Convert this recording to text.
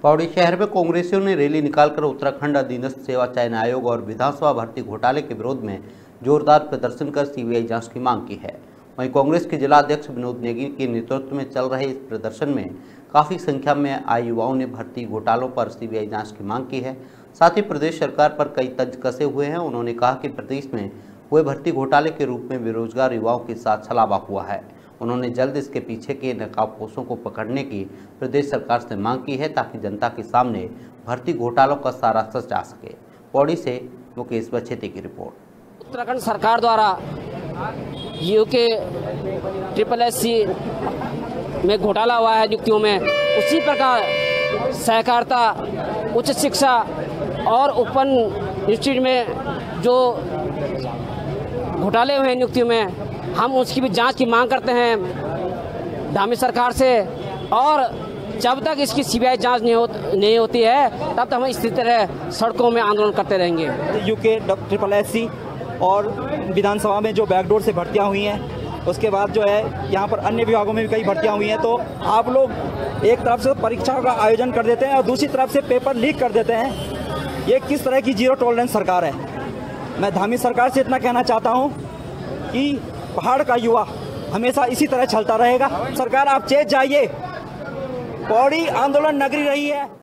पौड़ी शहर में कांग्रेसियों ने रैली निकालकर उत्तराखंड अधीनस्थ सेवा चयन आयोग और विधानसभा भर्ती घोटाले के विरोध में जोरदार प्रदर्शन कर सीबीआई जांच की मांग की है। वहीं कांग्रेस के जिला अध्यक्ष विनोद नेगी के नेतृत्व में चल रहे इस प्रदर्शन में काफी संख्या में आए युवाओं ने भर्ती घोटालों पर सीबीआई जांच की मांग की है। साथ ही प्रदेश सरकार पर कई तंज कसे हुए हैं। उन्होंने कहा कि प्रदेश में हुए भर्ती घोटाले के रूप में बेरोजगार युवाओं के साथ छलावा हुआ है। उन्होंने जल्द इसके पीछे के नकाबपोशों को पकड़ने की प्रदेश सरकार से मांग की है ताकि जनता के सामने भर्ती घोटालों का सारा सच आ सके। पौड़ी से मुकेश बछेती की रिपोर्ट। उत्तराखंड सरकार द्वारा यूके SSC में घोटाला हुआ है नियुक्तियों में, उसी प्रकार सहकारिता, उच्च शिक्षा और ओपन इंस्टीट्यूट में जो घोटाले हुए हैं नियुक्तियों में, हम उसकी भी जांच की मांग करते हैं धामी सरकार से। और जब तक इसकी सीबीआई जांच नहीं होती है तब तक हम इसी तरह सड़कों में आंदोलन करते रहेंगे। यूके SSC और विधानसभा में जो बैकडोर से भर्तियां हुई हैं, उसके बाद जो है यहाँ पर अन्य विभागों में भी कई भर्तियां हुई हैं। तो आप लोग एक तरफ से परीक्षाओं का आयोजन कर देते हैं और दूसरी तरफ से पेपर लीक कर देते हैं। ये किस तरह की जीरो टॉलरेंस सरकार है। मैं धामी सरकार से इतना कहना चाहता हूँ कि पहाड़ का युवा हमेशा इसी तरह चलता रहेगा। सरकार आप चेत जाइए, पौड़ी आंदोलन नगरी रही है।